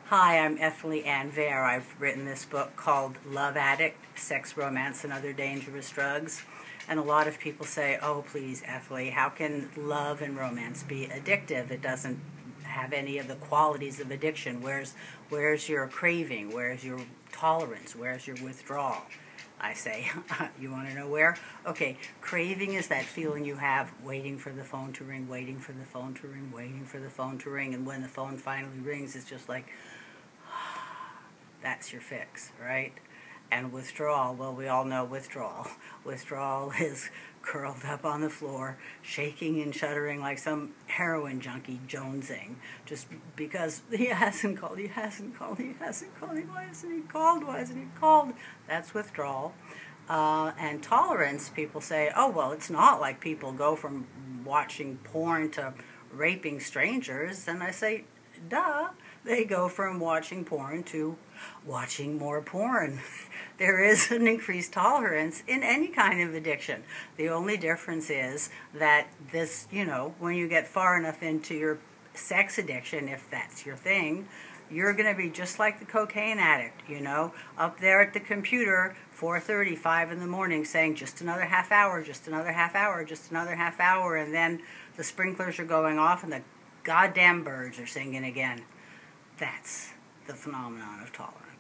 Hi, I'm Ethlie Ann Vare. I've written this book called Love Addict, Sex, Romance, and Other Dangerous Drugs. And a lot of people say, oh, please, Ethlie, how can love and romance be addictive? It doesn't have any of the qualities of addiction. Where's your craving? Where's your tolerance? Where's your withdrawal? I say, you want to know where? Okay, craving is that feeling you have waiting for the phone to ring, waiting for the phone to ring, waiting for the phone to ring, and when the phone finally rings, it's just like, that's your fix, right? And withdrawal, well, we all know withdrawal. Withdrawal is curled up on the floor, shaking and shuddering like some heroin junkie jonesing, just because he hasn't called, he hasn't called, he hasn't called, why hasn't he called, why hasn't he called? That's withdrawal. And tolerance, people say, oh, well, it's not like people go from watching porn to raping strangers. And I say, duh, they go from watching porn to watching more porn. There is an increased tolerance in any kind of addiction. The only difference is that this, when you get far enough into your sex addiction, if that's your thing, you're going to be just like the cocaine addict, up there at the computer, 4:30, 5 in the morning, saying just another half hour, just another half hour, just another half hour, and then the sprinklers are going off and the goddamn birds are singing again. That's the phenomenon of tolerance.